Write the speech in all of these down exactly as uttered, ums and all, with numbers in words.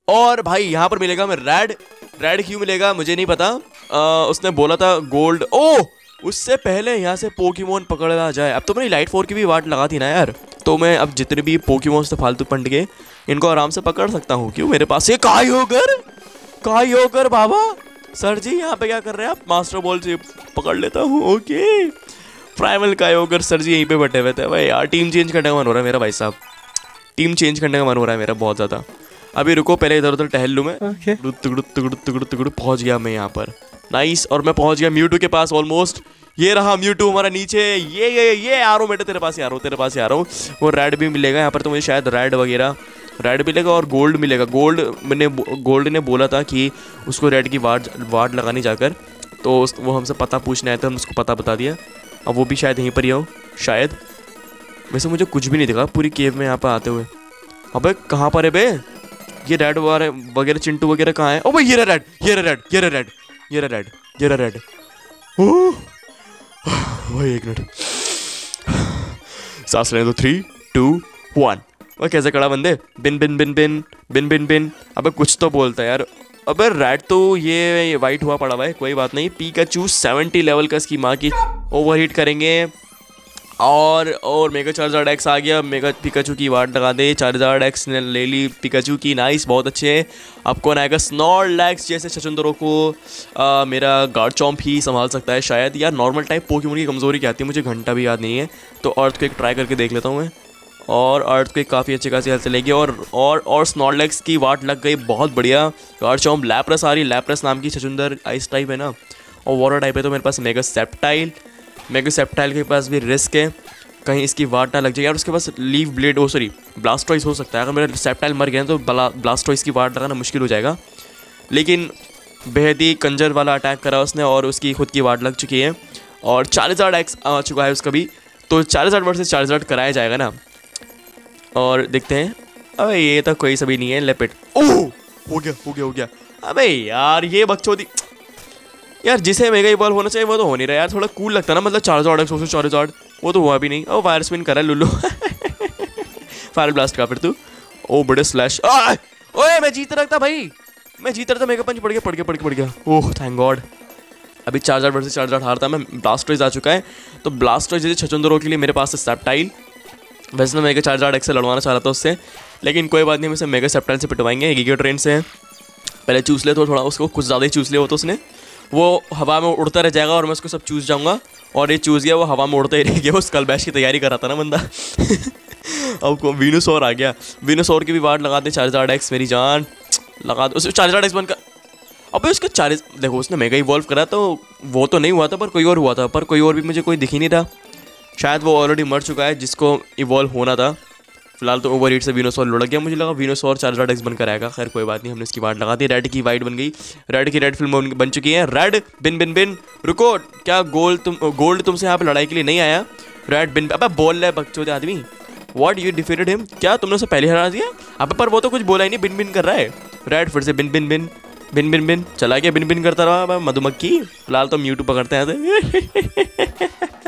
और भाई यहाँ पर मिलेगा हमें रेड। रेड क्यों मिलेगा मुझे नहीं पता। आ, उसने बोला था गोल्ड। ओह उससे पहले यहाँ से पोकेमोन पकड़ा जाए। अब तो मैंने लाइट फोर की भी वाट लगा थी ना यार, तो मैं अब जितने भी पोकेमोन से फालतू पंड के इनको आराम से पकड़ सकता हूँ। क्यों मेरे पास ये कायोगर कायोगर बाबा। सर जी यहाँ पे क्या कर रहे हैं आप? मास्टर बॉल से पकड़ लेता हूँ। Okay primal Kyogre sir ji यहीं पे बैठे हुए थे। भाई यार टीम चेंज करने का मन हो रहा है मेरा भाई साहब, टीम चेंज करने का मन हो रहा है मेरा बहुत ज़्यादा। अभी रुको पहले इधर उधर टहल लूँ मैं। okay. तुगड़ू तुगड़ू तुगड़ू तुगड़ू पहुँच गया मैं यहाँ पर। नाइस। और मैं पहुँच गया म्यूटू के पास ऑलमोस्ट। ये रहा म्यूटू हमारा नीचे। ये ये ये आ रहा हूँ बेटा तेरे पास ही आ रहा हूँ तेरे पास ही आ रहा हूँ। वो रेड भी मिलेगा यहाँ पर तो मुझे शायद रेड वगैरह रेड मिलेगा और गोल्ड मिलेगा। गोल्ड मैंने गोल्ड ने बोला था कि उसको रेड की वार्ड वार्ड लगानी जाकर, तो वो हमसे पता पूछने आए थे, हम उसको पता बता दिया। अब वो भी शायद यहीं पर ही हो शायद। वैसे मुझे कुछ भी नहीं दिखा पूरी केव में यहाँ पर आते हुए। अबे कहाँ पर है बे ये रेड वगैरह चिंटू वगैरह कहाँ है? ओ भाई ये रहा रेड ये रहा रेड ये रहा रेड ये रहा रेड ये रहा रेड। भाई एक मिनट सांस लेने दो। Three two one. वो कैसे खड़ा बंदे? बिन बिन बिन बिन बिन बिन बिन। अबे कुछ तो बोलता है यार। अबे रेड तो ये वाइट हुआ पड़ा हुआ है, कोई बात नहीं। पिकाचू सेवेंटी लेवल का इसकी माँ की ओवरहीट करेंगे। और और मेगा चार्जर एक्स आ गया। मेगा पिकाचू की वाट लगा दे। चार्जर एक्स ने ले ली पिकाचू की। नाइस बहुत अच्छे। अब कौन आएगा? स्नॉर्लैक्स जैसे छछुंदरों को आ, मेरा गार्चॉम्प ही संभाल सकता है शायद। यार नॉर्मल टाइप पोकेमोन की कमजोरी क्या आती है मुझे घंटा भी याद नहीं है, तो अर्थक्वेक ट्राई करके देख लेता हूँ मैं। और अर्थक्वेक काफ़ी अच्छी खासी हेल्थ चलेगी। और और और स्नॉर्लैक्स की वाट लग गई बहुत बढ़िया। गार्चॉम्प। लैप्रेस आ रही। लैप्रेस नाम की छछुंदर आइस टाइप है ना, और वाटर टाइप है, तो मेरे पास मेगा सेप्टाइल मेगा सेप्टाइल के पास भी रिस्क है कहीं इसकी वाट ना लग जाए। यार उसके पास leaf blade oh sorry Blastoise हो सकता है। अगर मेरा सेप्टाइल मर गया तो ब्लास्टॉइस की वाट लगाना मुश्किल हो जाएगा। लेकिन बेहद ही कंजर वाला अटैक करा उसने और उसकी खुद की वाट लग चुकी है। और चार्जर एक्स आ चुका है उसका भी, तो चार्जर वर्सेस चार्जर कराया जाएगा ना। और देखते हैं। अबे ये तो कोई सभी नहीं है। लेपिट। ओह हो गया हो गया हो गया। अबे यार ये बकचोदी यार, जिसे मेगा इवॉल्व होना चाहिए वो तो हो नहीं रहा यार। थोड़ा कूल लगता ना, मतलब चार्जर एक्स वर्सेस चार्जर, वो तो हुआ भी नहीं। ओ फायर स्पिन करा लुल्लू। फायर ब्लास्ट का फिर तू। ओ बड़े स्लैश। ओए मैं जीत रहा था भाई, मैं जीत रहा था। मेगा पंच पड़ गया पड़ गया पड़ गया पड़ गया। Oh thank god. अभी चार्जर वर्सेस चार्जर हारता मैं। ब्लास्टॉइस आ चुका है, तो ब्लास्टॉइस जैसे छछुंदरों के लिए मेरे पास है सेप्टाइल। वैसे मैं मेगा चार्जर एक्स से लड़वाना चाह रहा था उससे, लेकिन कोई बात नहीं, हम इसे मेगा सेप्टाइल से पिटवाएंगे। गीगा ट्रेन से पहले चूस ले तो थोड़ा उसको कुछ ज़्यादा ही चूस लिया हो तो उसने, वो हवा में उड़ता रह जाएगा और मैं उसको सब चूस जाऊंगा। और ये चूस गया, वो हवा में उड़ता ही रह गया। वो स्कल बैश की तैयारी कर रहा था ना बंदा। अब को वीनोसॉर आ गया। वीनोसॉर की भी वाट लगा दे। चार्जर एक्स मेरी जान लगा दो। उसको चार्जर एक्स बनकर अबे उसका चार्ज देखो, उसने मेगा इवॉल्व करा तो वो तो नहीं हुआ था, पर कोई और हुआ था। पर कोई और भी मुझे कोई दिख ही नहीं था। शायद वो ऑलरेडी मर चुका है जिसको इवॉल्व होना था। फिलहाल तो ओवर हीट से वीनोसॉर लुढ़क गया। मुझे लगा वीनोसॉर चार्जर एक्स बनकर आएगा। खैर कोई बात नहीं, हमने इसकी वाट लगा दी। रेड की वाइट बन गई। रेड की रेड फिल्म बन चुकी है। रेड बिन बिन बिन। रुको, क्या गोल्ड तुम गोल्ड तुमसे यहाँ पे लड़ाई के लिए नहीं आया? रेड बिन अब बोल रहे बकचोदे आदमी। What you defeated him? क्या तुमने उसे पहले हरा दिया? अब पर वो तो कुछ बोला ही नहीं, बिन बिन कर रहा है। रेड फिर से बिन बिन बिन बिन बिन बिन चला गया। बिन बिन करता रहा मधुमक्खी। फिलहाल तो म्यूटू पकड़ते हैं।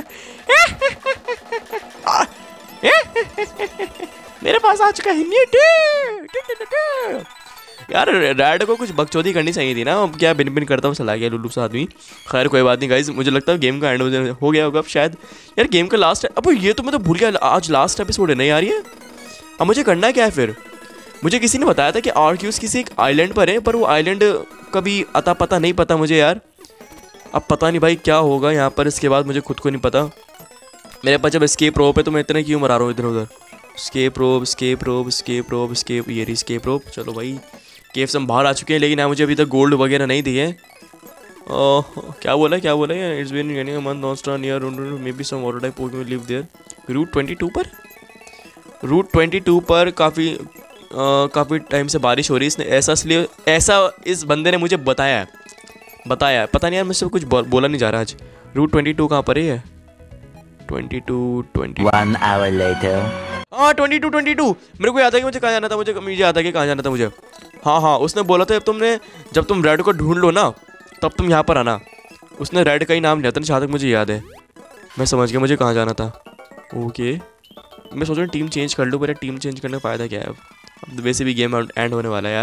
मेरे पास आ चुका है म्यूटू। यार रेड को कुछ बकचोदी करनी चाहिए थी ना। अब क्या बिन बिन करता हूँ चला गया लुल्लू सा आदमी। खैर कोई बात नहीं गाइज, मुझे लगता है गेम का एंड हो गया होगा अब शायद। यार गेम का लास्ट अब ये तो मैं तो भूल गया, आज लास्ट एपिसोड है नहीं आ रही है। अब मुझे करना क्या है फिर? मुझे किसी ने बताया था कि आर्क्यूज किसी एक आइलैंड पर है, पर वो आइलैंड कभी अता पता नहीं पता मुझे यार। अब पता नहीं भाई क्या होगा यहाँ पर इसके बाद, मुझे खुद को नहीं पता। मेरे पास जब स्केप रोप है तो मैं इतने क्यों मरा रहा हूँ इधर उधर। Escape rope escape rope escape rope escape ये रही स्केप रोप। चलो भाई केव से हम बाहर आ चुके हैं, लेकिन यहाँ मुझे अभी तक गोल्ड वगैरह नहीं दिए। क्या बोला क्या बोला it's been getting a month not star near may be some water type Pokemon live there. Route twenty two पर रूट ट्वेंटी टू पर काफ़ी काफ़ी टाइम से बारिश हो रही है। इसने ऐसा इसलिए ऐसा इस बंदे ने मुझे बताया है बताया है पता नहीं यार, मुझसे कुछ बोला नहीं जा रहा आज। रूट ट्वेंटी टू कहाँ पर है? Twenty two twenty one hour later. हाँ ट्वेंटी टू ट्वेंटी टू मेरे को याद है कि मुझे कहाँ जाना था। मुझे मुझे याद है कि कहाँ जाना था मुझे। हाँ हाँ उसने बोला था जब तुमने जब तुम रेड को ढूंढ लो ना तब तुम यहाँ पर आना। उसने रेड का ही नाम लिया था जहाँ तक मुझे याद है। मैं समझ गया मुझे कहाँ जाना था। ओके मैं सोच रहा हूँ टीम चेंज कर लूँ, पर टीम चेंज करने का फ़ायदा क्या है? अब वैसे भी गेम एंड होने वाला है यार।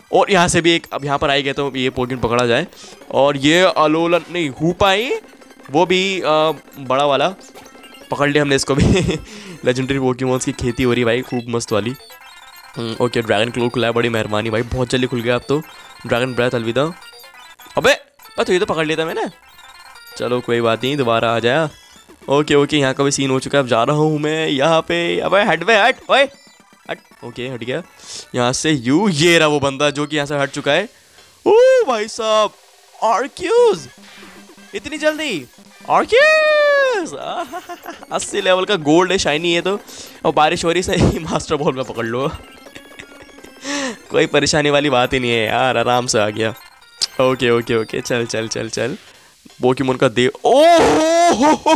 और यहाँ से भी एक, अब यहाँ पर आई गए तो ये पोकेमॉन पकड़ा जाए। और ये अलोलन नहीं हुपाई, वो भी आ, बड़ा वाला पकड़ लिया हमने इसको भी। लेजेंडरी पोकेमॉन्स की खेती हो रही भाई, खूब मस्त वाली। ओके ड्रैगन क्लो खुला है, बड़ी मेहरबानी भाई, बहुत जल्दी खुल गया अब तो। ड्रैगन ब्रेथ अलविदा। अबे तो ये तो पकड़ लिया था मैंने, चलो कोई बात नहीं, दोबारा आ जाया। ओके ओके यहाँ का भी सीन हो चुका है, अब जा रहा हूँ मैं यहाँ पे। अबे हट बे हट, ओए हट। ओके हट गया यहाँ से। यू ये रहा वो बंदा जो कि यहाँ से हट चुका है। ओ भाई साहब आर्क्यूज, इतनी जल्दी आर्क्यूज। अस्सी लेवल का गोल्ड है, शाइनी है तो। और बारिश हो रही सही, मास्टर बॉल में पकड़ लो। कोई परेशानी वाली बात ही नहीं है यार, आराम से आ गया। ओके ओके ओके चल चल चल चल पोकेमॉन का दे। ओह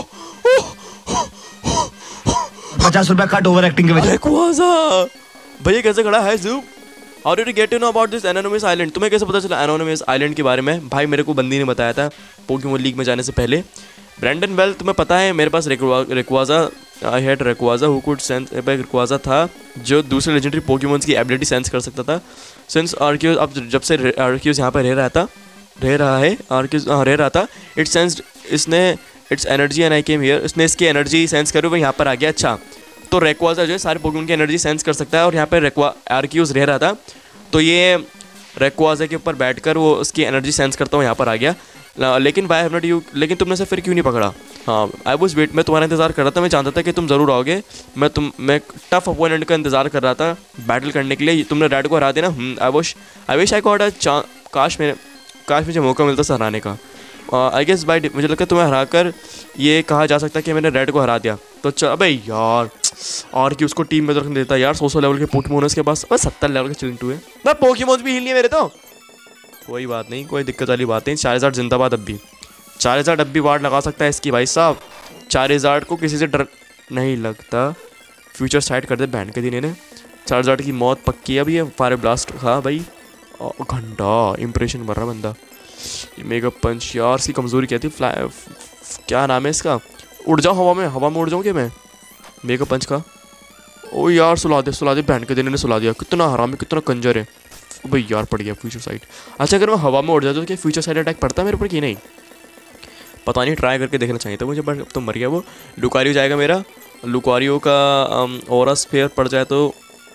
पचास रुपया कट ओवर एक्टिंग के वजह। भैया कैसे खड़ा है Zoob? How did you get to know about this anonymous island? तुम्हें कैसे पता चला एनोनिमस आइलैंड के बारे में? भाई मेरे को बंदी ने बताया था पोकेमॉन लीग में जाने से पहले। ब्रैंडन वेल, तुम्हें पता है मेरे पास Rayquaza, I had Rayquaza who could sense, Rayquaza था जो दूसरे लेजेंडरी पोकेमॉन्स की एबिलिटी सेंस कर सकता था। सिंस आर्क्यूज, अब जब से आर्क्यूज यहाँ पर रह रहा था रह रहा है आर्क्यूज रह रहा था इट सेंस्ड, इसने it's energy and I came here, इसने इसकी एनर्जी सेंस करी, वो यहाँ पर आ गया। अच्छा तो रेक्वाजा जो है सारे पोकेमॉन की एनर्जी सेंस कर सकता है, और यहाँ पर रेक्वा आर्क्यूज रह रहा था तो ये रेक्वाजा के ऊपर बैठकर वो उसकी एनर्जी सेंस करता हूँ यहाँ पर आ गया। लेकिन बाय हैव नॉट यू, लेकिन तुमने से फिर क्यों नहीं पकड़ा? हाँ आई वाज वेट, मैं तुम्हारा इंतजार कर रहा था, मैं जानता था कि तुम ज़रूर आओगे। मैं तुम मैं टफ अपोनेंट का इंतजार कर रहा था बैटल करने के लिए। तुमने रेड को हरा दिया ना। I wish I wish I got a chance, काश मेरे काश मुझे मौका मिलता से हराने का। आई गेस बाय, मुझे लगता है तुम्हें हरा कर ये कहा जा सकता है कि मैंने रेड को हरा दिया। तो चल अबे यार, और कि उसको टीम में तो रखने देता यार। सौ सौ लेवल के पोकेमॉन उसके पास, बस सत्तर लेवल के चिंटू है ना। पोकेमॉन भी हिल लिए मेरे तो। कोई बात नहीं, कोई दिक्कत वाली बात नहीं। चार हज़ार जिंदाबाद, अब भी चार हज़ार अब भी वार्ड लगा सकता है इसकी भाई साहब। चार हज़ार को किसी से डर नहीं लगता। फ्यूचर साइड कर दे बैंड के दिन इन्हें। चार हज़ार की मौत पक्की है। अभी ये फायर ब्लास्ट हाँ भाई, घंटा इंप्रेशन भर रहा बंदा। मेगा पंच यार, इसकी कमज़ोरी क्या थी? फ्लाई, क्या नाम है इसका? उड़ जाओ हवा में, हवा में उड़ जाऊँ क्या मैं मेगा पंच का? ओ यार सुला दे सुला दे, बैंड के दिन ने सुला दिया। कितना हरामी, कितना कंजर है भाई यार। पड़ गया फ्यूचर साइड। अच्छा अगर मैं हवा में उड़ जाता तो क्या फ्यूचर साइड अटैक पड़ता है मेरे ऊपर कि नहीं? पता नहीं, ट्राई करके देखना चाहिए था मुझे, बट अब तो मर गया वो। लुकारियो जाएगा मेरा। लुकारियो का ऑरा स्फीयर पड़ जाए तो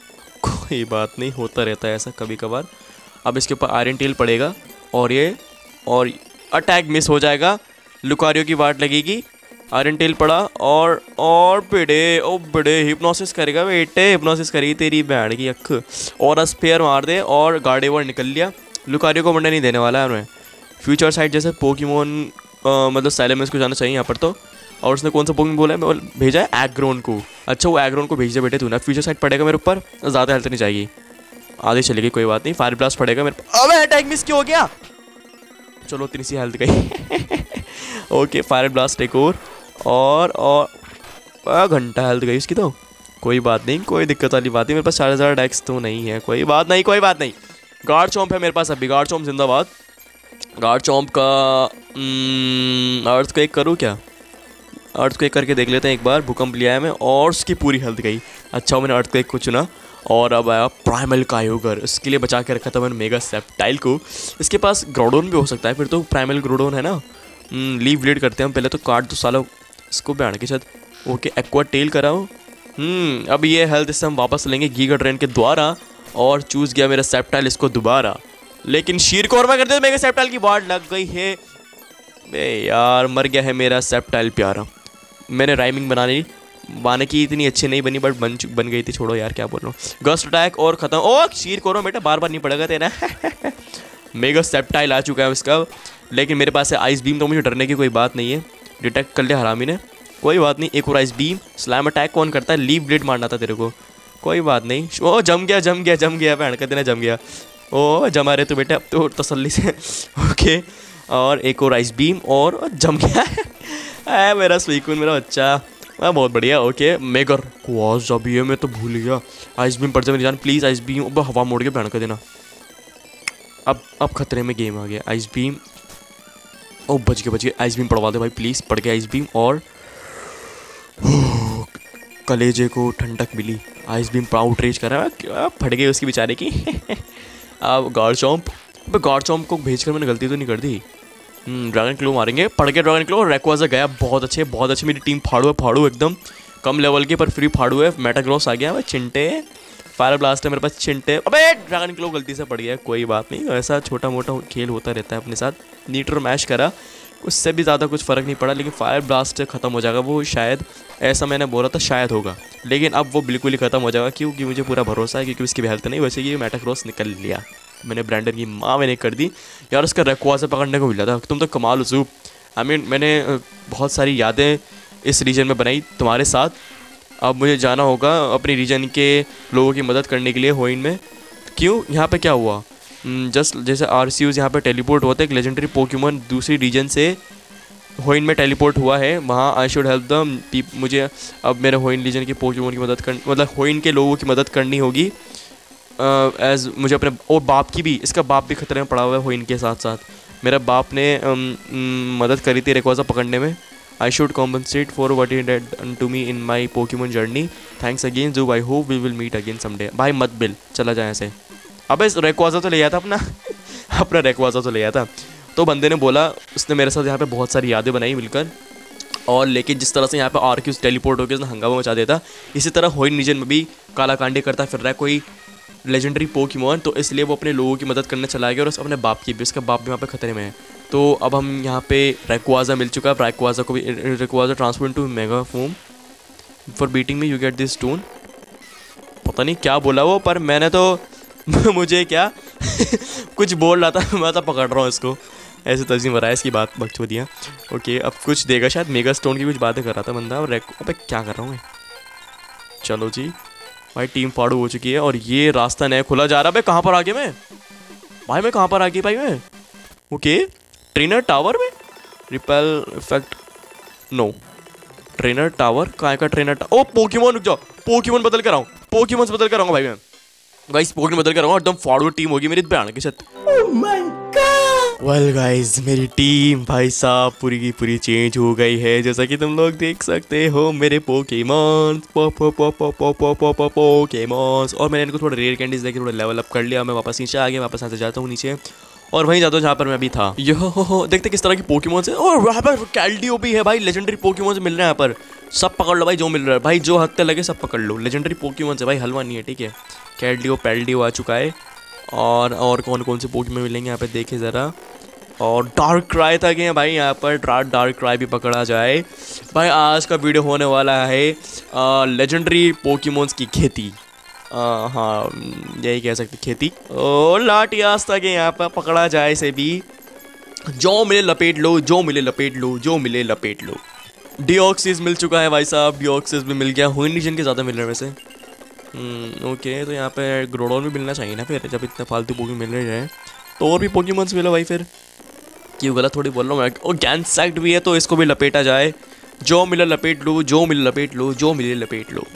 कोई बात नहीं, होता रहता है ऐसा कभी कभार। अब इसके ऊपर आयरन टेल पड़ेगा और ये और अटैक मिस हो जाएगा। लुकारियो की वाट लगेगी। आयरन टेल पड़ा और और बेड़े ओ बेड़े हिप्नोसिस करेगा बेटे, हिप्नोसिस करेगी तेरी बैंड की अख। और स्पेयर मार दे और गार्डेवर निकल लिया। लुकारियो को मंडे नहीं देने वाला है हमें। फ्यूचर साइड जैसे पोकेमॉन मतलब साइलेमेंस को जाना चाहिए यहाँ पर तो। और उसने कौन सा पोकेमॉन बोला है? मैं भेजा है एग्रोन को। अच्छा वो एग्रोन को भेज दे बेटे तू ना। फ्यूचर साइड पड़ेगा मेरे ऊपर, ज़्यादा हेल्थ नहीं चाहिए, आधी चलेगी कोई बात नहीं। फायर ब्लास्ट पड़ेगा मेरे। अबे अटैक मिस क्यों हो गया? चलो इतनी सी हेल्थ गई। ओके फायर ब्लास्ट एक और और और घंटा हेल्थ गई इसकी तो। कोई बात नहीं, कोई दिक्कत वाली बात नहीं। मेरे पास चार हज़ार डैक्स तो नहीं है, कोई बात नहीं कोई बात नहीं। गार्ड चॉम्प है मेरे पास अभी, गार्ड चॉम्प जिंदाबाद। गार्ड चॉम्प का अर्थ क्वेक करूँ क्या? अर्थ क्वेक करके देख लेते हैं एक बार। भूकंप लिया है मैं और उसकी पूरी हेल्थ गई। अच्छा मैंने अर्थ क्वेक को चुना और अब आया प्राइमल कायोगर। इसके लिए बचा के रखा था मैंने मेगा सेप्टाइल को। इसके पास ग्रोडोन भी हो सकता है फिर तो, प्राइमल ग्रोडोन है ना। लीव लीड करते हैं हम पहले तो। काट दो सालों इसको बैठ के छत। ओके एक्वा टेल कराओ। हम्म अब ये हेल्थ इससे हम वापस लेंगे गीगा ट्रेन के द्वारा। और चूज गया मेरा सेप्टाइल इसको दोबारा, लेकिन शीर को और मैं करते मेरे सेप्टाइल की वार्ड लग गई है। बे यार मर गया है मेरा सेप्टाइल प्यारा। मैंने राइमिंग बना ली, बाने की इतनी अच्छी नहीं बनी बट बन बन गई थी। छोड़ो यार क्या बोल रहा हूँ। गस्ट अटैक और ख़त्म। ओ शीर करो बेटा, बार बार नहीं पड़ेगा तेरा। मेगा सेप्टाइल आ चुका है इसका, लेकिन मेरे पास है आइस बीम तो मुझे डरने की कोई बात नहीं है। डिटेक्ट कर लिया हरामी ने, कोई बात नहीं। एक और आइस बीम। स्लैम अटैक कौन करता है? लीव ब्लेड मारना था तेरे को, कोई बात नहीं। ओ जम गया जम गया जम गया भैन का देना जम गया। ओ जमा रहे तो बेटा अब तो तसल्ली से। ओके और एक और आइस बीम और जम गया है मेरा स्वीकून मेरा बच्चा। हाँ बहुत बढ़िया। ओके मेगर क्वाज अभी है, मैं तो भूल गया। आइस बीम पड़ जाए मेरी जान प्लीज़। आइस बीम अब हवा मोड़ के भैन का देना। अब अब खतरे में गेम आ गया। आइस बीम ओ बच गया बच गया। आइस बीम पड़वा दे भाई प्लीज़। पड़ गया आइस बीम और कलेजे को ठंडक मिली। आइस बीम आउटरीच कर रहा है, फट गई उसकी बेचारे की। अब गार्चॉम्प, अबे गार्चॉम्प को भेजकर मैंने गलती तो नहीं कर दी। ड्रैगन क्लो मारेंगे, पढ़ के ड्रैगन क्लो। रेक्वाजा गया, बहुत अच्छे बहुत अच्छे। मेरी टीम फाड़ू है, फाड़ू एकदम कम लेवल के पर फ्री फाड़ू है। मेटाग्रॉस आ गया भाई, चिंटे। फायर ब्लास्ट है मेरे पास, चिंटे। अबे ड्रैगन क्लो गलती से पड़ गया, कोई बात नहीं, ऐसा छोटा मोटा खेल होता रहता है अपने साथ। नीटर मैश करा, उससे भी ज़्यादा कुछ फ़र्क नहीं पड़ा, लेकिन फायर ब्लास्ट ख़त्म हो जाएगा वो शायद, ऐसा मैंने बोला था शायद होगा, लेकिन अब वो बिल्कुल ही ख़त्म हो जाएगा क्योंकि मुझे पूरा भरोसा है क्योंकि उसकी हेल्थ नहीं। वैसे ये मेटाग्रॉस निकल लिया मैंने, ब्रैंडन की माँ मैंने कर दी यार। उसका रेक्वाजा पकड़ने को मिला था, तुम तो कमाल हो ज़ूब। आई मीन मैंने बहुत सारी यादें इस रीजन में बनाई तुम्हारे साथ। अब मुझे जाना होगा अपने रीजन के लोगों की मदद करने के लिए होइन में। क्यों, यहाँ पे क्या हुआ, जस्ट जैसे आर सी यूज़ यहाँ पर टेलीपोर्ट होते हैं, एक लेजेंडरी पोकेमॉन दूसरी रीजन से होइन में टेलीपोर्ट हुआ है, वहाँ आई शुड हेल्प द मुझे अब मेरे होइन रीजन के पोकेमॉन की मदद कर, मतलब होइन के लोगों की मदद करनी होगी एज uh, मुझे अपने और बाप की भी, इसका बाप भी खतरे में पड़ा हुआ है होइन के साथ साथ। मेरा बाप ने um, um, मदद करी थी रेक्वाजा पकड़ने में। I should compensate for what he did to me in my Pokemon journey. Thanks again Zoob, I hope we will meet again someday. भाई मत बिल, चला जाए ऐसे। अब इस रेक्वाजा तो ले आया था अपना अपना रेक्वाजा तो ले आया था। तो बंदे ने बोला, उसने मेरे साथ यहाँ पे बहुत सारी यादें बनाई मिलकर, और लेकिन जिस तरह से यहाँ पे आर क्यूज टेलीपोर्ट होकर उसने हंगामा मचा देता, इसी तरह होइन रीजन में भी काला कांडी करता फिर रहा है कोई लेजेंडरी पोकेमॉन, तो इसलिए वो अपने लोगों की मदद करने चला गया और अपने बाप की भी, उसका बाप भी वहाँ पे खतरे में है। तो अब हम यहाँ पे रेक्वाजा मिल चुका है, रेक्वाजा को भी Rayquaza transfer to mega form for beating me you get this stone. पता नहीं क्या बोला वो, पर मैंने तो मुझे क्या कुछ बोल रहा था, मैं तो पकड़ रहा हूँ इसको, ऐसे तजीम हो रहा है इसकी बात बकचो दिया। ओके अब कुछ देगा शायद, मेगा स्टोन की कुछ बातें कर रहा था बंदा। और अबे क्या कर रहा हूँ मैं, चलो जी भाई टीम फाड़ू हो चुकी है और ये रास्ता नया खुला जा रहा है। भाई कहाँ पर आ गया मैं, भाई मैं कहाँ पर आ गया भाई मैं। ओके ट्रेनर टावर में, repel effect no, trainer tower कहाँ का ट्रेनर टावर। ओ पोकेमॉन, रुक जाओ, पोकेमॉन बदल कर आऊँ, पोकेमॉन बदल कर आऊँगा भाई मैं। गाइस पोकेमॉन बदल कर आऊँगा, एकदम फॉरवर्ड टीम होगी मेरी भयानक के साथ। Oh my god. Well guys मेरी टीम भाई साहब पूरी की पूरी चेंज हो गई है, जैसा कि तुम लोग देख सकते हो मेरे पोकेमॉन पो पो पो पो पो पो पो पो पोकेमॉन्स। और मैंने इनको थोड़ा रेयर कैंडीज देके थोड़ा लेवल अप कर लिया। मैं वापस नीचे आ गया, वापस यहाँ से जाता हूँ नीचे और वहीं जाता हूँ जहाँ पर मैं अभी था। यो हो हो देखते किस तरह की पोकेमॉन्स है। और वहाँ पर कैल्डियो भी है भाई, लेजेंडरी पोकेमॉन्स मिल रहे हैं यहाँ पर, सब पकड़ लो भाई जो मिल रहा है भाई, जो हत्ते लगे सब पकड़ लो। लेजेंडरी पोकेमॉन्स है भाई, हलवा नहीं है, ठीक है। कैल्डियो पैल्डियो आ चुका है और और कौन कौन से पोकेमॉन मिलेंगे यहाँ पे देखे ज़रा। और डार्क क्राई था कि भाई यहाँ पर डार्क क्राई भी पकड़ा जाए भाई। आज का वीडियो होने वाला है लेजेंडरी पोकेमॉन्स की खेती, आ, हाँ यही कह सकते खेती। ओ लाटियास था कि यहाँ पर पकड़ा जाए से भी, जो मिले लपेट लो, जो मिले लपेट लो, जो मिले लपेट लो। डिओक्सिस मिल चुका है भाई साहब, डिओक्सिस भी मिल गया। होइन रीजन के ज़्यादा मिल रहे हैं वैसे। ओके तो यहाँ पे ग्रोडॉन भी मिलना चाहिए ना फिर, जब इतने फालतू पोकेमॉन मिल रहे हैं तो और भी पोकेमॉन्स मिलो भाई फिर। क्यों गलत थोड़ी बोल रहा हूँ मैं। और गैंसैक्ट भी है तो इसको भी लपेटा जाए, जो मिले लपेट लो, जो मिले लपेट लो, जो मिले लपेट लो।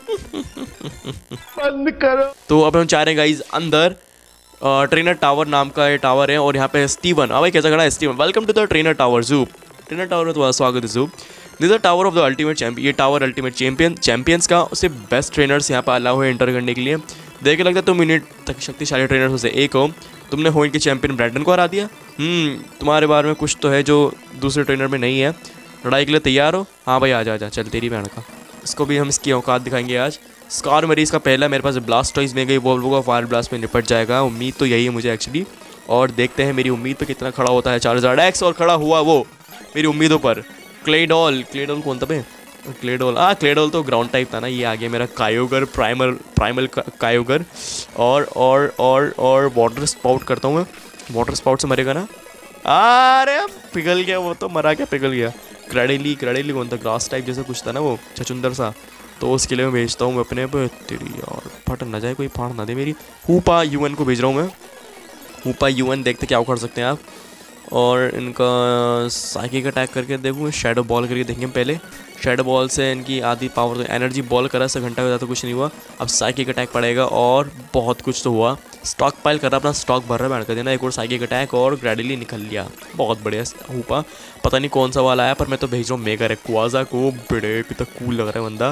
बंद करो। तो अब हम चाह रहे हैं गाइज अंदर ट्रेनर टावर नाम का ये टावर है और यहाँ पे स्टीवन, हाँ भाई कैसा खड़ा है Steven. Welcome to the trainer tower Zoob. Trainer tower में तुम्हारा स्वागत है Zoob. This the tower of the ultimate champion, ये टावर अल्टीमेट चैंपियन चैंपियंस का उससे बेस्ट ट्रेनर्स यहाँ पर अलाउ है एंटर करने के लिए। देख के लगता है तुम यूनिट तक शक्तिशाली ट्रेनर्स से एक हो। तुमने होइन के चैंपियन ब्रैंडन को हरा दिया। हम्म तुम्हारे बारे में कुछ तो है जो दूसरे ट्रेनर में नहीं है। लड़ाई के लिए तैयार हो? हाँ भाई आ जा जा, चल तेरी बहन का। इसको भी हम इसकी औकात दिखाएंगे आज। स्कार मरीज का पहला मेरे पास ब्लास्टॉइज में गई, वो होगा फायर ब्लास्ट में निपट जाएगा। उम्मीद तो यही है मुझे एक्चुअली, और देखते हैं मेरी उम्मीद पे कितना खड़ा होता है। चार हज़ार एक्स और खड़ा हुआ वो मेरी उम्मीदों पर। क्लेडॉल, क्लेडॉल कौन था बे? क्लेडोल, हाँ क्लेडोल तो ग्राउंड टाइप था ना। ये आ गया मेरा कायोगर, प्राइमल प्राइमल कायोगर। और और और और वाटर स्पाउट करता हूँ मैं। वाटर स्पाउट से मरेगा ना? अरे पिघल गया वो तो, मरा क्या पिघल गया। क्रेडेली, क्रेडेली कौन था? ग्रास टाइप जैसा कुछ था ना वो, छचुंदर सा। तो उसके लिए मैं भेजता हूँ मैं अपने पे। तेरी यार फट ना जाए, कोई फाड़ ना दे मेरी। हुपा यूएन को भेज रहा हूँ मैं। हुपा यूएन देखते क्या उखाड़ सकते हैं आप। और इनका साइकिक अटैक करके देखूँ, शैडो बॉल करके देखेंगे पहले। शैडो बॉल से इनकी आधी पावर, तो एनर्जी बॉल करा से घंटा हो जाता, कुछ नहीं हुआ। अब साइकिक अटैक पड़ेगा और बहुत कुछ तो हुआ। स्टॉक पाइल कर रहा, अपना स्टॉक भर रहा है, कर देना एक और साइकिक अटैक और ग्रेडली निकल लिया। बहुत बढ़िया हुपा। पता नहीं कौन सा वाला आया पर मैं तो भेज रहा हूँ मेगा रेक्वाजा को। बड़े पिता कूल लग रहा है बंदा।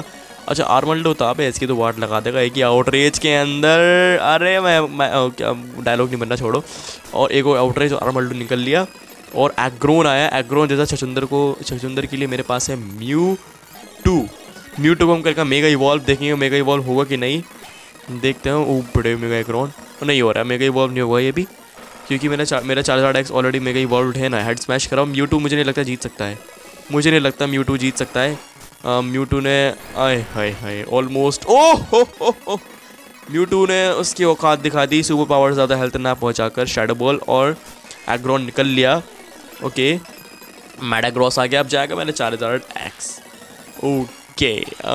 अच्छा आर्मल्डो था बे, इसकी तो वाट लगा देगा एक ही आउटरेज के अंदर। अरे मैं मैं ओ, क्या डायलॉग नहीं बनना, छोड़ो। और एक और आउटरेज आर्मल्डो निकल लिया और एग्रोन आया। एग्रोन जैसा छछुंदर को छछुंदर के लिए मेरे पास है म्यू टू। म्यू टू को हम करके मेगा इवॉल्व देखेंगे, मेगा इवॉल्व होगा कि नहीं देखते हैं। ओ बड़े मेगा एग्रोन नहीं हो रहा है, मेगा इवॉल्व नहीं होगा ये भी, क्योंकि मेरा चा, मेरा चार हजार एक्स ऑलरेडी मेगा इवॉल्व है ना। हेड स्मैश कराओ। म्यू टू मुझे नहीं लगता जीत सकता है, मुझे नहीं लगता म्यू टू जीत सकता है। म्यू टू ने आए हाय हाय ऑलमोस्ट ओ हो हो हो म्यू टू ने उसकी औकात दिखा दी, सुपर पावर ज़्यादा हेल्थ ना पहुँचाकर शैडो बॉल और एग्रोन निकल लिया। ओके मैडाग्रॉस आ गया, अब जाएगा मैंने चार हजार एक्स। ओके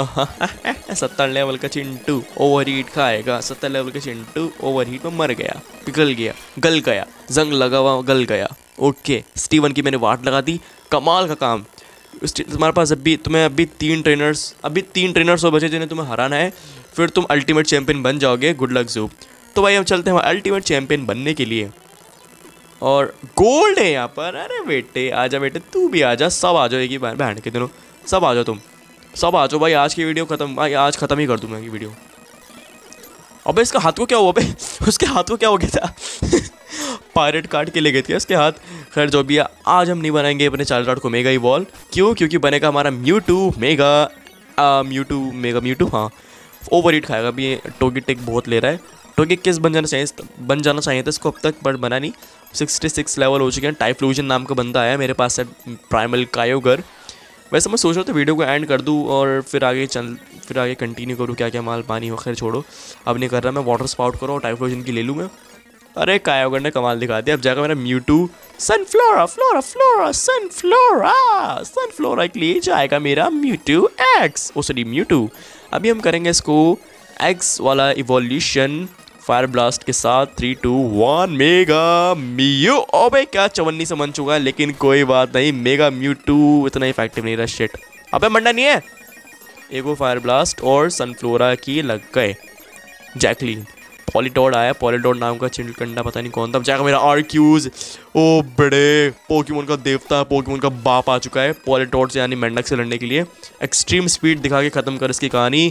सत्तर लेवल का चिंटू ओवर हीट खाएगा, सत्तर लेवल का चिंटू ओवर हीट में मर गया, पिघल गया, गल गया, जंग लगा हुआ गल गया। ओके स्टीवन की मैंने वाट लगा दी, कमाल का काम। तुम्हारे पास अभी तुम्हें अभी तीन ट्रेनर्स अभी तीन ट्रेनर्स और बचे जिन्हें तुम्हें हराना है, फिर तुम अल्टीमेट चैंपियन बन जाओगे। Good luck Zoob. तो भाई हम चलते हैं अल्टीमेट चैंपियन बनने के लिए, और गोल्ड है यहाँ पर। अरे बेटे आजा बेटे, तू भी आजा, सब आ जाओ एक ही बार, बहन के दिनों सब आ जाओ, तुम सब आ जाओ भाई। आज की वीडियो खत्म, भाई आज खत्म ही कर दूँ मैं ये वीडियो। अबे इसका हाथ को क्या हुआ बे उसके हाथ को क्या हो गया था पायरेट काट के ले गए थे उसके हाथ। खैर जो भी है, आज हम नहीं बनाएंगे अपने चार्जर को मेगा इवॉल्व। क्यों? क्योंकि बनेगा हमारा Mewtwo mega Mewtwo mega Mewtwo हाँ ओवर हीट खाएगा। अभी टोगी टेक बहुत ले रहा है। टोगी किस बन जाना चाहिए बन जाना चाहिए था इसको अब तक, बट बना नहीं। सिक्सटी सिक्स लेवल हो चुके हैं। टाइफ्लूजन नाम का बंदा आया मेरे पास है, प्राइमल कायोगर। वैसे मैं सोच रहा था वीडियो को एंड कर दूं और फिर आगे चल फिर आगे कंटिन्यू करूं, क्या क्या माल पानी हो। खैर छोड़ो, अब नहीं कर रहा मैं। वाटर स्पाउट करो और टाइफ्लूजन की ले लूँ मैं। अरे कायोगर ने कमाल दिखा दिया। अब जाकर मेरा Mewtwo Sunflora flora flora Sunflora Sunflora के लिए जाएगा मेरा Mewtwo X. Oh sorry Mewtwo. अभी हम करेंगे इसको एक्स वाला इवोल्यूशन फायर ब्लास्ट के साथ। Three two one mega Mew. ओबे क्या चवन्नी से मन चुका है, लेकिन कोई बात नहीं, मेगा म्यूटू इतना इफेक्टिव नहीं रहा। शिट अबे मंडा नहीं है। एगो फायर ब्लास्ट और सनफ्लोरा की लग गए। जैकलीन पॉलीटोड आया, पॉलीटोड नाम का चिंटकंडा पता नहीं कौन था। जाएगा मेरा आर्क्यूज। ओ बड़े पोकेमोन का देवता, पोकेमोन का बाप आ चुका है पॉलीटोड से यानी मेंढक से लड़ने के लिए। एक्सट्रीम स्पीड दिखा के ख़त्म कर इसकी कहानी।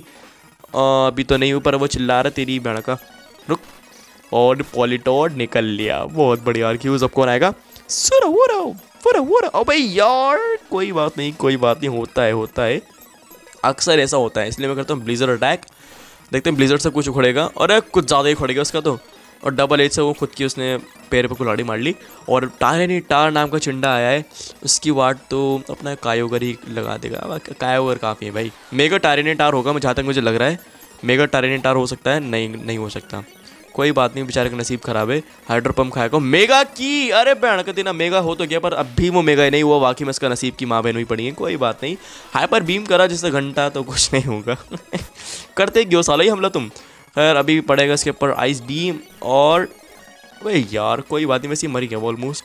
अभी तो नहीं ऊपर वो चिल्ला रहा तेरी बहन का। रुक, और पॉलीटोड निकल लिया। बहुत बढ़िया आर्क्यूज। अब कौन आएगा? सुरा वुरा वुरा वुरा। ओ भाई यार कोई बात नहीं कोई बात नहीं, होता है होता है, अक्सर ऐसा होता है। इसलिए मैं करता हूँ ब्लिजर अटैक। देखते हैं ब्लिजर से कुछ उखड़ेगा, और कुछ ज़्यादा ही उखड़ेगा उसका तो। और डबल एज से वो खुद की उसने पैर पे कुल्हाड़ी मार ली। और टायरनी टार नाम का चिंडा आया है, उसकी वाट तो अपना कायोगर ही लगा देगा। कायोगर काफ़ी है भाई। मेगा टायरनी टार होगा जहाँ तक मुझे लग रहा है। मेगा टायरनी टार हो सकता है, नहीं नहीं हो सकता। कोई बात नहीं, बेचारे का नसीब खराब है। हाइड्रो पंप खाएगा मेगा की। अरे बहन का दिन मेगा हो तो गया, पर अब भी वो मेगा ही नहीं हुआ। वाकई में इसका नसीब की माँ बहन हुई पड़ी है। कोई बात नहीं, हाइपर बीम करा जिससे घंटा तो कुछ नहीं होगा करते क्यों साला ही हमला तुम। खैर अभी पड़ेगा इसके ऊपर आइस बीम। और भाई यार कोई बात नहीं, वैसे ही मर गया ऑलमोस्ट।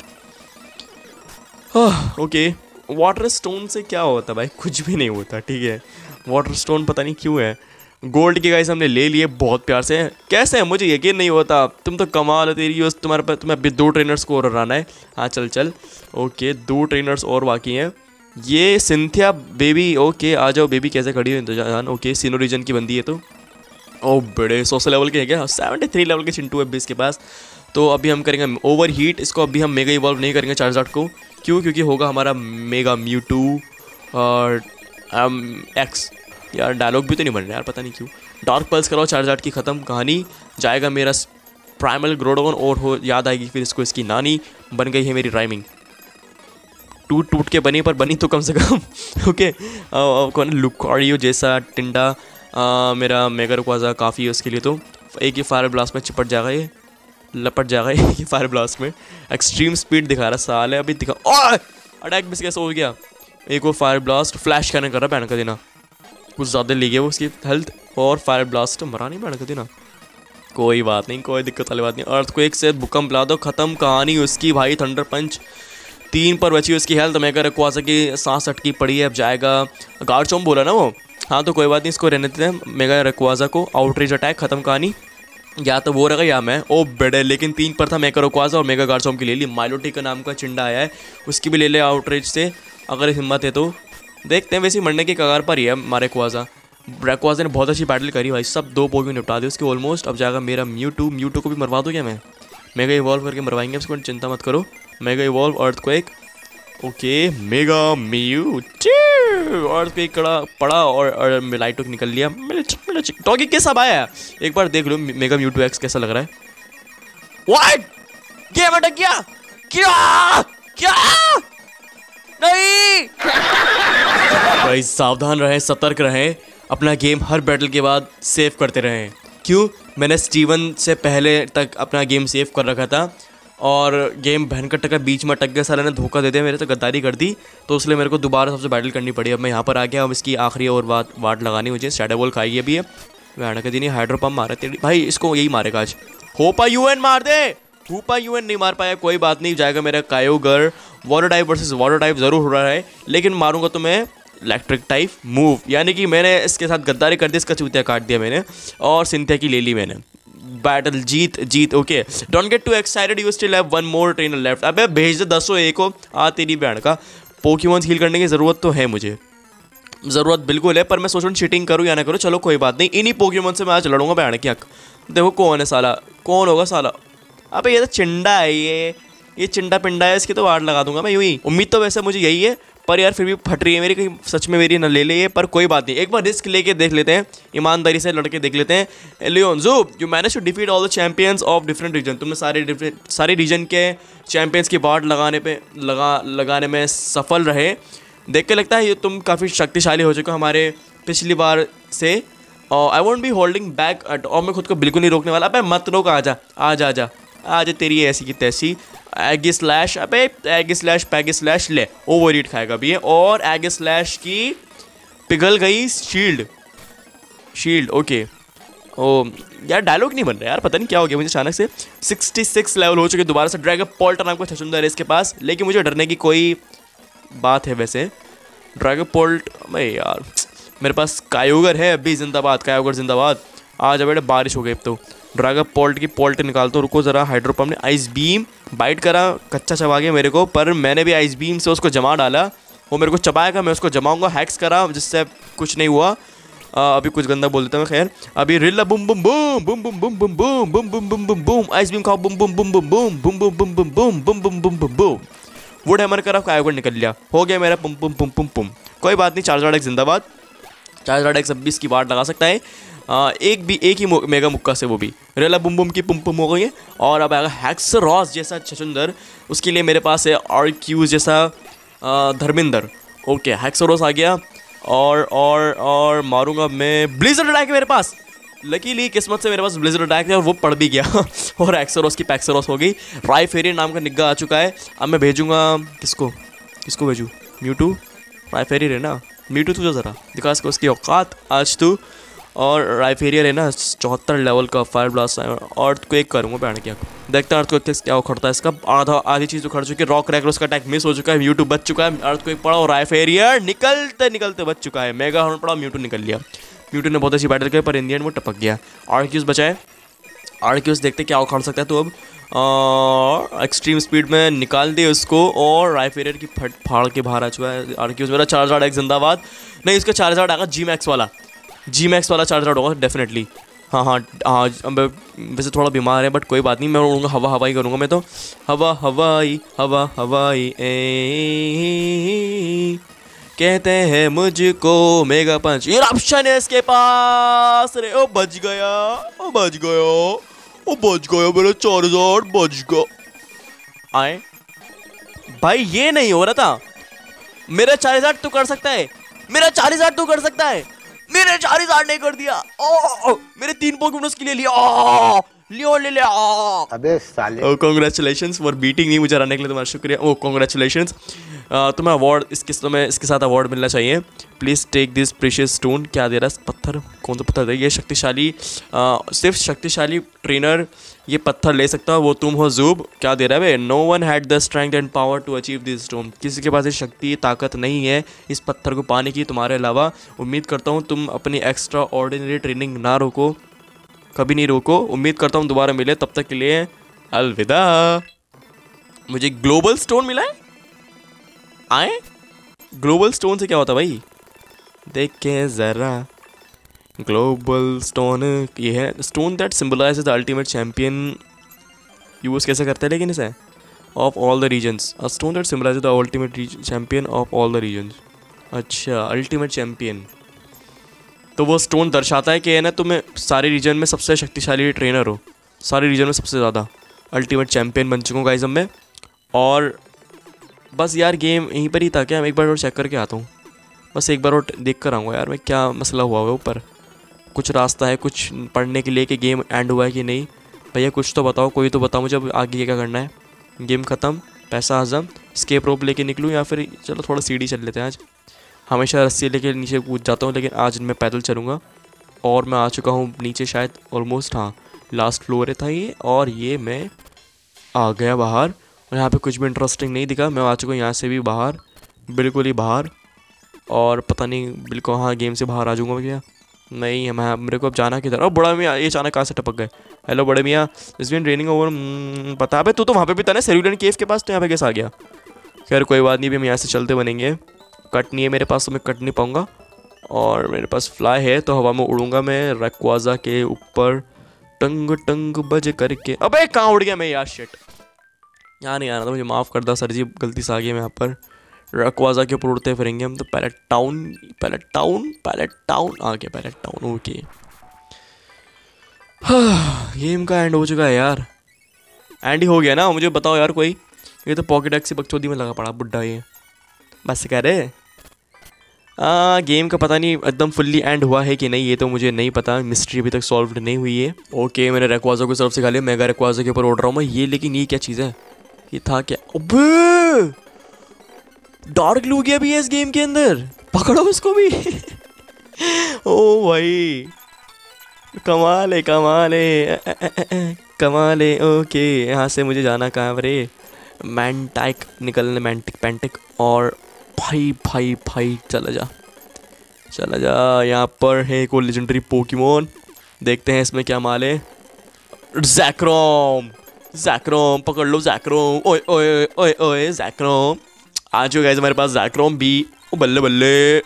ओके वाटर स्टोन से क्या होता भाई? कुछ भी नहीं होता, ठीक है। वाटर स्टोन पता नहीं क्यों है। गोल्ड के गाइस हमने ले लिए बहुत प्यार से। कैसे है मुझे यकीन नहीं होता, तुम तो कमाल है तेरी। तुम्हारे पास तुम्हें अभी दो ट्रेनर्स को और हराना है। हाँ चल चल ओके, दो ट्रेनर्स और बाकी हैं। ये सिंथिया बेबी। ओके आ जाओ बेबी, कैसे खड़ी हो इंतजान। ओके सीनो रीजन की बंदी है तो। ओ बड़े सौ सौ लेवल के है क्या? सेवेंटी थ्री लेवल के चिंटू है इसके पास। तो अभी हम करेंगे ओवर हीट। इसको अभी हम मेगा इवॉल्व नहीं करेंगे चार्जार्ड को। क्यों? क्योंकि होगा हमारा मेगा म्यूटू और एक्स। यार डायलॉग भी तो नहीं बन रहा यार, पता नहीं क्यों। डार्क पल्स कराओ चार्जार्ड की ख़त्म कहानी। जाएगा मेरा प्राइमल ग्रोडोन, और हो याद आएगी फिर इसको इसकी नानी। बन गई है मेरी राइमिंग। टूट टूट के बनी, पर बनी तो कम से कम ओके। कौन लुकारियो जैसा टिंडा। आ, मेरा मेगा रुकवाजा काफ़ी है उसके लिए। तो एक ही फायर ब्लास्ट में चिपट जाएगा, ये लपट जाएगा एक ही फायर ब्लास्ट में। एक्सट्रीम स्पीड दिखा रहा साल है अभी दिखा। ओह अटैक मिस कैसे हो गया? एक वो फायर ब्लास्ट फ्लैश करने कर रहा है का देना, कुछ ज़्यादा ले गया वो उसकी हेल्थ। और फायर ब्लास्ट मरा नहीं बैठ देना। कोई बात नहीं, कोई दिक्कत वाली बात नहीं। अर्थ को एक से भूकंप ला दो, ख़त्म कहानी उसकी भाई। थंडर पंच तीन पर बची उसकी हेल्थ। मेगा रखवाजा की सांस अटकी पड़ी है। अब जाएगा गार्चोम बोला ना वो। हाँ तो कोई बात नहीं, इसको रहने देते हैं मेगा रखवाजा को। आउटरीच अटैक ख़त्म कहानी। या तो वो रहेगा या मैं। ओ बेड़े, लेकिन तीन पर था मेगा रखवाजा और मेगा गार्चोम की ले ली। माइलोटी का नाम का चिंडा आया है, उसकी भी ले ले आउटरीच से अगर हिम्मत है तो। देखते हैं, वैसे मरने की कगार पर ही है हमारे क्वाजा। ब्रैकवाज ने बहुत अच्छी बैटल करी भाई, सब दो पोकेमॉन निपटा दिए उसके ऑलमोस्ट। अब जाएगा मेरा म्यूटू, म्यूटू को भी मरवा दूँ क्या मैं? मेगा इवॉल्व करके मरवाएंगे उसको, चिंता मत करो। Mega evolve earthquake, okay mega Mew earthquake कड़ा पड़ा और, और मिलाइटो निकल लिया। डॉगी कैसा आया है एक बार देख लो, मेगा म्यूटू एक्स कैसा लग रहा है। व्हाट गेम अटक गया क्या? क्या नहीं भाई, सावधान रहें, सतर्क रहें, अपना गेम हर बैटल के बाद सेव करते रहें। क्यों? मैंने स्टीवन से पहले तक अपना गेम सेव कर रखा था और गेम भयंकर टक्कर बीच में अटक गया, साला ने धोखा दे दिया मेरे से, गद्दारी कर दी, तो इसलिए मेरे को दोबारा सबसे बैटल करनी पड़ी। अब मैं यहाँ पर आ गया, अब इसकी आखिरी और बात वाट लगानी मुझे। शैडो बॉल खाई भी है, मैं के दिन ही हाइड्रो पम्प मारा तेरी भाई, इसको यही मारेगा आज। होपा यूएन मार दे, होपा यूएन नहीं मार पाया, कोई बात नहीं, जाएगा मेरा Kyogre. Water type versus water type ज़रूर हो रहा है, लेकिन मारूंगा तो मैं इलेक्ट्रिक टाइप मूव, यानी कि मैंने इसके साथ गद्दारी कर दी, इसका चूतिया काट दिया मैंने और सिंथिया की ले ली मैंने। बैटल जीत जीत okay, don't get too excited, you still have one more trainer left. अबे भेज दे दसों एक को, आ तेरी बैंड का। पोकेमॉन हील करने की ज़रूरत तो है मुझे, ज़रूरत बिल्कुल है, पर मैं सोच रहा हूँ चीटिंग करूँ या ना करूँ, चलो कोई बात नहीं, इन्हीं पोकेमॉन से मैं आज लड़ूंगा बैंड की आँख। देखो कौन है साला, कौन होगा साला। अबे ये तो चिंडा है, ये ये चिंडा पिंडा है, इसकी तो वाट लगा दूंगा मैं यूँ ही। उम्मीद तो वैसे मुझे यही है, पर यार फिर भी फट रही है मेरी, कहीं सच में मेरी न ले ले ये, पर कोई बात नहीं, एक बार रिस्क लेके देख लेते हैं, ईमानदारी से लड़के देख लेते हैं। Leon Zoob, you manage to defeat all the champions of different region, तुमने सारे डिफरेंट सारे रीजन के चैंपियंस की बाट लगाने पे लगा लगाने में सफल रहे। देख के लगता है ये तुम काफ़ी शक्तिशाली हो चुके हो हमारे पिछली बार से। I won't be holding back at, और मैं खुद को बिल्कुल नहीं रोकने वाला। अबे मत रोक, आ जा आ जा जा आ जा, तेरी ऐसी की तैसी। एग स्लैश, अबे एग स्लैश पैग स्लैश ले, ओवर ईट खाएगा भी है, और एग स्लैश की पिघल गई शील्ड, शील्ड ओके। ओ यार डायलॉग नहीं बन रहा यार, पता नहीं क्या हो गया मुझे अचानक से। छियासठ लेवल हो चुके दोबारा से, ड्रैगन पोल्ट नाम का छछुंदर है इसके पास, लेकिन मुझे डरने की कोई बात है वैसे। ड्रैगन पोल्ट भाई यार, मेरे पास कायोगर है अभी, जिंदाबाद कायोगर जिंदाबाद। आज बेटे बारिश हो गई अब तो। ड्रैगन पोल्ट की पोल्ट निकालता हूँ, रुको ज़रा। हाइड्रो पंप ने आइस बीम बाइट करा, कच्चा चबा गया मेरे को, पर मैंने भी आइस बीम से उसको जमा डाला, वो मेरे को चबाएगा, मैं उसको जमाऊंगा। हैक्स करा जिससे कुछ नहीं हुआ। आ, अभी कुछ गंदा बोल देता मैं, खैर। अभी रिल्ला Bum Bum boom Bum Bum Bum Bum Bum Bum Bum Bum Bum boom, ice beam खाओ Bum Bum Bum Bum Bum Bum Bum Bum Bum Bum Bum Bum Bum Bum boom. Would hammer करा, कायोगर निकल लिया, हो गया मेरा पुम पुम पुम पुम पुम। कोई बात नहीं, चार्जर एक्स जिंदाबाद। चार्जर एक्स अब भी इसकी बात लगा सकता है, आ, एक भी एक ही मेगा मुक्का से, वो भी रेला बुम बुम की पुम पुम हो गई है। और अब आएगा हैक्सरॉस जैसा छछुंदर, उसके लिए मेरे पास है आर्क्यूज जैसा धर्मेंद्र। ओके हैक्सरॉस आ गया, और और और मारूंगा मैं। ब्लिजर्ड अटैक है मेरे पास, लकीली किस्मत से मेरे पास ब्लिजर्ड अटैक है और वो पड़ भी गया और एक्सरॉस की पैक्सरॉस हो गई। रायफेरियन नाम का निग्गा आ चुका है। अब मैं भेजूंगा किसको, किसको भेजूँ? म्यूटू, रायफेरियन है ना, म्यूटू तुझे ज़रा दिखा इसको उसकी औकात आज तू। और राइफेरियर है ना चौहत्तर लेवल का, फायर ब्लास्ट है, और को एक करूँगा बैठ के, देखता है अर्थ को किस क्या उखड़ता है इसका। आधा आधी चीज़ उखड़ चुकी है, रॉक क्रैकर उसका अटैक मिस हो चुका है, म्यूटू बच चुका है। अर्थ को एक पड़ा और राइफेरियर निकलते निकलते बच चुका है। मेगा हॉर्न पड़ा, म्यूटू निकल लिया। म्यूटू ने बहुत अच्छी बैटल की, पर इंडियन वो टपक गया। आर्क्यूज बचाए, आर्क्यूज देखते क्या उखाड़ सकता है। तो अब एक्सट्रीम स्पीड में निकाल दिए उसको, और राइफेरियर की फट फाड़ के बाहर आ चुका है आर्क्यूज मेरा। चार्जर एक जिंदाबाद, नहीं इसका चार्जर आएगा जी मैक्स वाला, जी मैक्स वाला चार्जर होगा डेफिनेटली। हाँ हाँ हाँ, अब वैसे थोड़ा बीमार है बट कोई बात नहीं, मैं उड़ूंगा, हवा हवाई करूँगा मैं तो। हवा हवाई हवा हवाई ए कहते हैं मुझको मेगा पंच। ये ऑप्शन है इसके पास, अरे ओ बच गया, ओ बच गया, ओ बच गया मेरा चार्जर बच गया। आए भाई, ये नहीं हो रहा था। मेरा चार हजार तू कर सकता है, मेरा चार हजार तू कर सकता है, मेरे चार हजार नहीं कर दिया। ओ, ओ मेरे तीन पोकेमॉन उसके लिए लिया, ओ लियो ले लिया। अबे साले, oh congratulations for beating me, मुझे हराने के लिए तुम्हारा शुक्रिया। ओ कांग्रेचुलेशंस, तुम्हें अवार्ड इसके तुम्हें इसके साथ अवार्ड मिलना चाहिए। Please take this precious stone. क्या दे रहा है पत्थर, कौन सा पत्थर है ये? शक्तिशाली, सिर्फ शक्तिशाली ट्रेनर ये पत्थर ले सकता है, वो तुम हो ज़ूब। क्या दे रहा है भाई? No one had the strength and power to achieve this stone. किसी के पास ये शक्ति ताकत नहीं है इस पत्थर को पाने की तुम्हारे अलावा। उम्मीद करता हूँ तुम अपनी एक्स्ट्रा ऑर्डिनरी ट्रेनिंग ना रोको, कभी नहीं रोको। उम्मीद करता हूँ दोबारा मिले, तब तक के लिए अलविदा। मुझे ग्लोबल स्टोन मिला है, आए ग्लोबल स्टोन से क्या होता भाई? देखें ज़रा, ग्लोबल स्टोन ये है, stone that symbolize the ultimate champion. Use कैसे करते हैं लेकिन इसे, of all the regions, a stone that symbolize the ultimate champion of all the regions. अच्छा, अल्टीमेट चैम्पियन, तो वो स्टोन दर्शाता है कि है ना तुम्हें सारे रीजन में सबसे शक्तिशाली ट्रेनर हो, सारे रीजन में सबसे ज़्यादा अल्टीमेट चैम्पियन बन चुका हूँ गाइस अब मैं। और बस यार गेम यहीं पर ही था क्या, मैं एक बार और चेक करके आता हूँ, बस एक बार और देख कर आऊँगा यार मैं क्या मसला हुआ है ऊपर, कुछ रास्ता है कुछ पढ़ने के लिए कि गेम एंड हुआ है कि नहीं। भैया कुछ तो बताओ, कोई तो बताओ मुझे अब आगे क्या करना है। गेम ख़त्म, पैसा हज़म, स्केप रोप लेके निकलूँ या फिर चलो थोड़ा सीढ़ी चल लेते हैं आज। हमेशा रस्सी लेके नीचे कूद जाता हूँ लेकिन आज मैं पैदल चलूँगा। और मैं आ चुका हूँ नीचे शायद ऑलमोस्ट, हाँ लास्ट फ्लोर था ये, और ये मैं आ गया बाहर। और यहाँ पे कुछ भी इंटरेस्टिंग नहीं दिखा, मैं आ चुका हूँ यहाँ से भी बाहर, बिल्कुल ही बाहर। और पता नहीं बिल्कुल, हाँ गेम से बाहर आ जाऊँगा भैया, नहीं मैं मेरे को अब जाना किधर। और बड़ा मियाँ ये अचानक कहाँ से टपक गए। हेलो बड़े मियाँ, इस दिन ट्रेनिंग ओवर, पता है तू तो वहाँ पे भी था ना सेरुलियन केव के पास, तो यहाँ पे कैसे आ गया। खैर कोई बात नहीं, भी हम यहाँ से चलते बनेंगे। कट नहीं है मेरे पास तो मैं कट नहीं पाऊँगा, और मेरे पास फ्लाई है तो हवा में उड़ूंगा मैं रक्वाजा के ऊपर, टंग टंग बज करके। अबे कहाँ उड़ गया मैं यार, शिट यहाँ नहीं आना था, मुझे माफ़ कर दो सर जी, गलती से आ गया मैं यहाँ पर। रक्वाजा के ऊपर उड़ते फिरेंगे हम तो। पहले टाउन, पहले टाउन, पहले टाउन आ गया, पहले टाउन। ओके, गेम का एंड हो चुका है यार, एंड ही हो गया ना। मुझे बताओ यार कोई, ये तो पॉकेट एक्स से बकचोदी में लगा पड़ा बुड्ढा ये, बस कह रहे आ, गेम का पता नहीं एकदम फुल्ली एंड हुआ है कि नहीं, ये तो मुझे नहीं पता, मिस्ट्री अभी तक सॉल्व नहीं हुई है। ओके मैंने रेक्वाजा को तरफ से खा लिया, मेगा रेक्वाजा के ऊपर उड़ रहा हूँ मैं। ये लेकिन ये क्या चीज़ है, ये था क्या। अबे डार्क लूगिया भी है इस गेम के अंदर, पकड़ो उसको भी। ओ भाई कमाल है, कमाल है, कमाल है। ओके यहाँ से मुझे जाना कहाँ रे, मैंटाइक निकलने, मैंटिक पैंटिक। और भाई भाई भाई चला जा, चला जा। यहाँ पर है एक और लेजेंडरी पोकेमोन, देखते हैं इसमें क्या माल है। ज़ैक्रोम, ज़ैक्रोम पकड़ लो ज़ैक्रोम, ओए ओए ओए ओए ज़ैक्रोम। आ चुका है हमारे पास ज़ैक्रोम भी, ओ बल्ले बल्ले।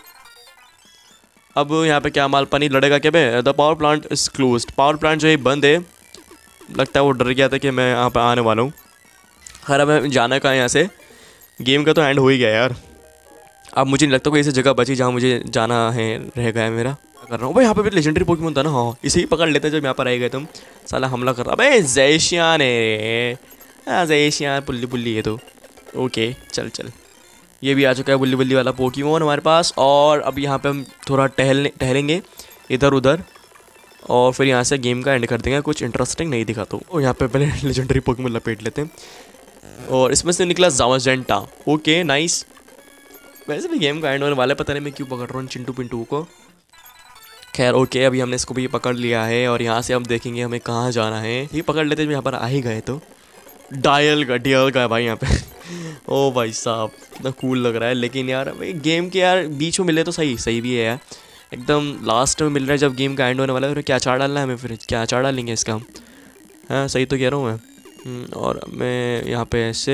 अब यहाँ पे क्या माल, पानी लड़ेगा क्या बे। The power plant is closed, power plant जो है बंद है, लगता है वो डर गया था कि मैं यहाँ पे आने वाला हूँ। खैर अब जाना कहाँ है यहाँ से, गेम का तो एंड हो ही गया यार। अब मुझे नहीं लगता कोई ऐसी जगह बची जहाँ मुझे जाना है, रह गया है मेरा। कर रहा हूँ भाई, यहाँ पे भी लेजेंडरी पोकेमोन था ना, हाँ इसे ही पकड़ लेते हैं जब यहाँ पर आए गए तुम। साला हमला कर रहा, अबे ज़ेशियान है, हाँ ज़ेशियान पुल्ली पुल्ली है तो। ओके चल चल, ये भी आ चुका है बुल्ली बुल्ली वाला पोकेमोन हमारे पास। और अब यहाँ पे हम थोड़ा टहलने टहलेंगे इधर उधर, और फिर यहाँ से गेम का एंड कर देंगे, कुछ इंटरेस्टिंग नहीं दिखा तो। और यहाँ पे पहले लेजेंडरी पोकेमोन लपेट लेते हैं, और इसमें से निकला ज़ामाजेंटा। ओके नाइस, वैसे भी गेम का एंड होने वाला है, पता नहीं मैं क्यों पकड़ रहा हूँ चिंटू पिंटू को। खैर ओके, अभी हमने इसको भी पकड़ लिया है, और यहाँ से हम देखेंगे हमें कहाँ जाना है। ये पकड़ लेते हैं, यहाँ पर आ ही गए तो। डायल का डियल का है भाई यहाँ पे। ओ भाई साहब इतना कूल लग रहा है, लेकिन यार भाई गेम के यार बीच में मिले तो सही सही भी है यार, एकदम लास्ट में मिल रहा है जब गेम का एंड होने वाला है। फिर क्या अचार डालना है हमें, फिर क्या अचार डालेंगे इसका हम, हाँ सही तो कह रहा हूँ मैं। और मैं यहाँ पे ऐसे,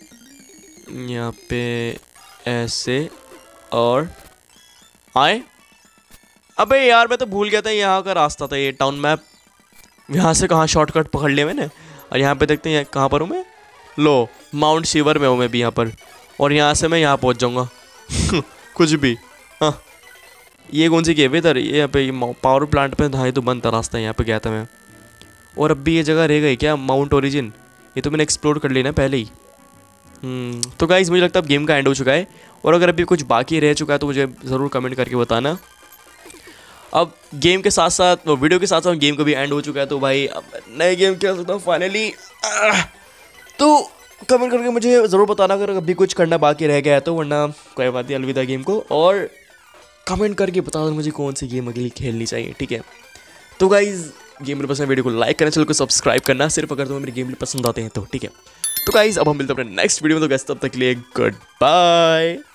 यहाँ पे ऐसे, और आए। अबे यार मैं तो भूल गया था यहाँ का रास्ता था, ये टाउन मैप। यहाँ से कहाँ शॉर्टकट पकड़ लिया मैंने, और यहाँ पे देखते हैं कहाँ पर हूँ मैं। लो माउंट शिवर में हूँ मैं भी यहाँ पर, और यहाँ से मैं यहाँ पहुँच जाऊँगा। कुछ भी, हाँ ये कौन सी केव है इधर, ये यहाँ पे पावर प्लांट पे था, ये तो बंद था रास्ता, यहाँ पे गया था मैं। और अब भी ये जगह रह गई क्या, माउंट ओरिजिन, ये तो मैंने एक्सप्लोर कर ली ना पहले ही। तो गाइस मुझे लगता है अब गेम का एंड हो चुका है, और अगर अभी कुछ बाकी रह चुका है तो मुझे ज़रूर कमेंट करके बताना। अब गेम के साथ साथ, वीडियो के साथ साथ गेम का भी एंड हो चुका है, तो भाई अब नए गेम खेल सकता हूँ फाइनली। तो कमेंट करके मुझे ज़रूर बताना अगर अभी कुछ करना बाकी रह गया है तो, वरना कोई बात नहीं, अलविदा गेम को। और कमेंट करके बता दो मुझे कौन सी गेम अगली खेलनी चाहिए, ठीक है। तो गाइज़ गेम प्ले पसंद, वीडियो को लाइक करना, चैनल को सब्सक्राइब करना, सिर्फ अगर तुम्हें मेरे गेम प्ले पसंद आते हैं तो, ठीक है। तो गाइज़ अब हम मिलते हैं अपने नेक्स्ट वीडियो में, तो गाइस तब तक के लिए गुड बाय।